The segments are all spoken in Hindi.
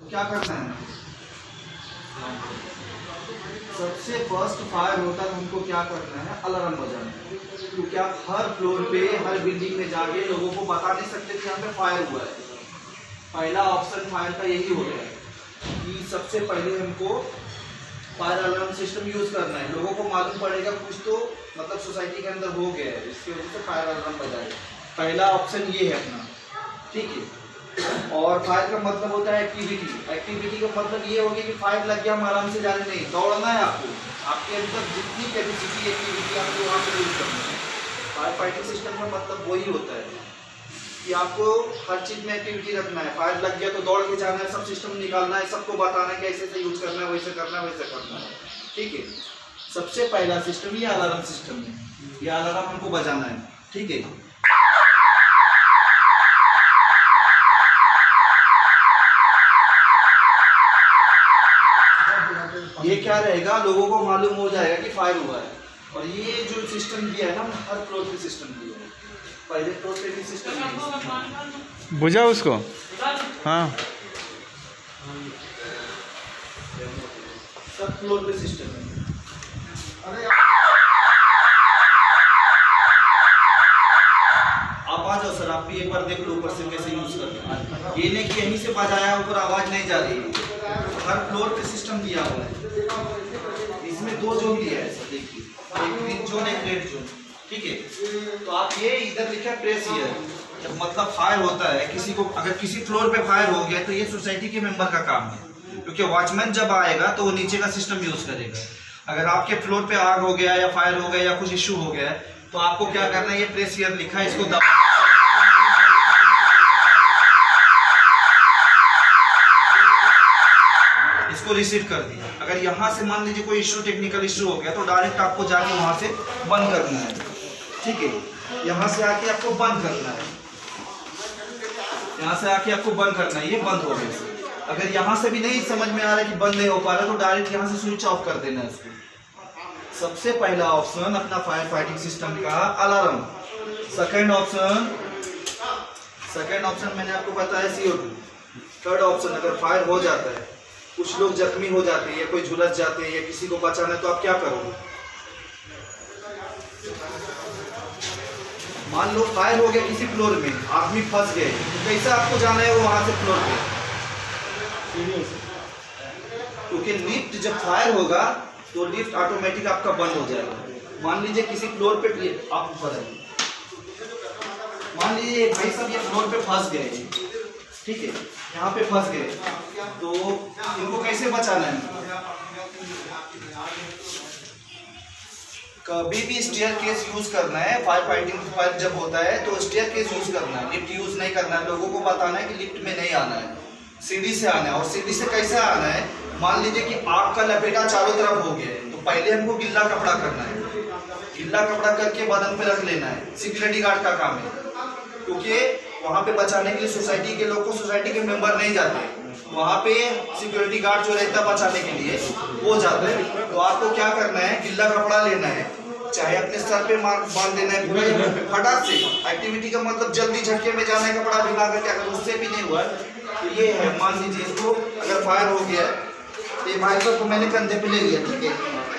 क्या करना है, सबसे फर्स्ट फायर होता है हमको क्या करना है, अलार्म बजाना है। क्योंकि आप हर फ्लोर पे हर बिल्डिंग में जाके लोगों को बता नहीं सकते कि यहाँ पे फायर हुआ है। पहला ऑप्शन फायर का यही होता है कि सबसे पहले हमको फायर अलार्म सिस्टम यूज करना है। लोगों को मालूम पड़ेगा कुछ तो मतलब सोसाइटी के अंदर हो गया है, इसकी वजह से फायर अलार्म बजाए। पहला ऑप्शन ये है अपना, ठीक है। और फायर का मतलब होता है एक्टिविटी। एक्टिविटी का मतलब ये होगी कि फायर लग गया हम आराम से जाने नहीं, दौड़ना है आपको। आपके अंदर जितनी कैपेसिटी एक्टिविटी आपको वहाँ पर यूज करना है। फायर फाइटिंग सिस्टम का मतलब वही होता है कि आपको हर चीज़ में एक्टिविटी रखना है। फायर लग गया तो दौड़ के जाना है, सब सिस्टम निकालना है, सबको बताना है कि ऐसे ऐसे यूज करना है, वैसे करना है, वैसे करना है, ठीक है। सबसे पहला सिस्टम ये अलार्म सिस्टम है। ये अलार्म हमको बजाना है, ठीक है। ये क्या रहेगा, लोगों को मालूम हो जाएगा कि फायर हुआ है। और ये जो सिस्टम दिया है ना, हर फ्लोर पे सिस्टम दिया है। पहले फ्लोर पे भी सिस्टम है, बुझा उसको। हाँ, सब फ्लोर पे सिस्टम है। आप आ जाओ सर, आप भी एक बार देख लो ऊपर से कैसे यूज करते हैं। ये नहीं कि यहीं से बजाया ऊपर आवाज नहीं जा रही है। हर फ्लोर पे सिस्टम दिया हुआ है। इसमें दो जोन दिया है सर, देखिए, एक ग्रीन जोन, एक रेड जोन, ठीक है। तो आप ये इधर लिखा है प्रेस हियर, जब मतलब फायर होता है किसी को, अगर किसी फ्लोर पे फायर हो गया तो ये सोसाइटी के मेंबर का काम है। क्योंकि वॉचमैन जब आएगा तो वो नीचे का सिस्टम यूज करेगा। अगर आपके फ्लोर पे आग हो गया या फायर हो गया या कुछ इश्यू हो गया है तो आपको क्या करना है, ये प्रेस हियर लिखा है, इसको दबाना, इसको रिसीव कर दिया। अगर यहाँ से मान लीजिए कोई इश्यू, टेक्निकल इश्यू हो गया तो डायरेक्ट आपको जाके वहाँ से बंद करना है, ठीक है। यहाँ से आके आपको बंद करना है, यहाँ से आके आपको बंद करना है, ये बंद हो गया। अगर यहाँ से भी नहीं समझ में आ रहा है कि बंद नहीं हो पा रहा तो डायरेक्ट यहाँ से स्विच ऑफ कर देना है उसको। सबसे पहला ऑप्शन अपना फायर फाइटिंग सिस्टम का अलार्म। सेकंड ऑप्शन मैंने आपको बताया CO2। थर्ड ऑप्शन, अगर फायर हो जाता है, कुछ लोग जख्मी हो जाते हैं या कोई झुलस जाते हैं या किसी को बचाना है तो आप क्या करोगे। मान लो फायर हो गया किसी फ्लोर में, आदमी फंस गए, तो कैसे आपको जाना है वो वहां से फ्लोर पे, क्योंकि लिफ्ट जब फायर होगा तो लिफ्ट ऑटोमेटिक आपका बंद हो जाएगा। मान लीजिए किसी फ्लोर पे आप ऊपर आइए, मान लीजिए भाई साहब ये फ्लोर पे फंस गए, ठीक है, यहाँ पे फंस गए, तो इनको कैसे बचाना है। कभी भी स्टेयर केस यूज करना है। फायर फाइटिंग फायर जब होता है तो स्टेयर केस यूज करना है, लिफ्ट यूज नहीं करना है। लोगों को बताना है कि लिफ्ट में नहीं आना है, सीढ़ी से आना है। और सीढ़ी से कैसे आना है, मान लीजिए कि आग का लपेटा चारों तरफ हो गया है तो पहले हमको गिल्ला कपड़ा करना है, गिल्ला कपड़ा करके बदन पे रख लेना है। सिक्योरिटी गार्ड का काम है, क्योंकि वहाँ पे बचाने के लिए सोसाइटी के लोग को, सोसाइटी के मेंबर नहीं जाते, वहाँ पे सिक्योरिटी गार्ड जो रहता है बचाने के लिए वो जाता है। तो आपको क्या करना है, गिल्ला कपड़ा लेना है, चाहे अपने सर पे बांध देना है पूरा, फटाक से। एक्टिविटी का मतलब जल्दी झटके में जाना है कपड़ा भिगा करके। अगर उससे भी नहीं हुआ तो ये है, मान लीजिए इसको अगर फायर हो गया तो ये भाई को मैंने कंधे पे ले लिया, ठीक है,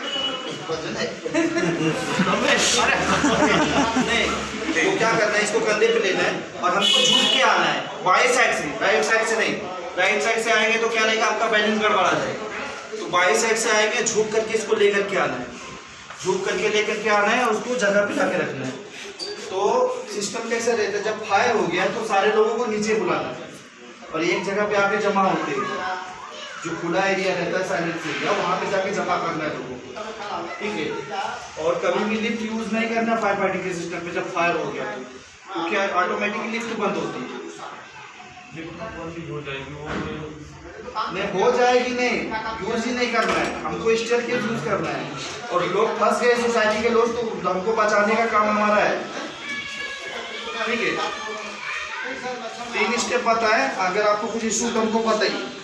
नहीं तो क्या करना है, इसको कंधे पे लेना है और हमको झुक के आना है बाएं साइड से, राइट साइड से नहीं। राइट साइड से आएंगे तो क्या रहेगा, आपका बैलेंस गड़बड़ा जाएगा। तो बाएं साइड से आएंगे, झुक करके इसको लेकर के आना है, झुक करके लेकर के आना है और उसको जगह पे जाके रखना है। तो सिस्टम कैसे रहता है, जब फायर हो गया तो सारे लोगों को नीचे बुलाना है और एक जगह पे आके जमा होते हैं, जो खुला एरिया रहता है साइलेंस एरिया, वहाँ पे जाके जमा करना है लोगों को, ठीक है। और कभी भी लिफ्ट यूज नहीं करना फायर फाइटिंग के सिस्टम पे जब फायर हो गया, क्योंकि ऑटोमेटिकली लिफ्ट बंद होती है। नहीं हो जाएगी, नहीं यूज ही नहीं करना है, हमको स्टेयर केस यूज करना है। और लोग फंस गए सोसाइटी के लोग, तो हमको बचाने का काम हमारा है, ठीक है। 3 स्टेप पता है, अगर आपको कुछ इशू तो हमको पता ही।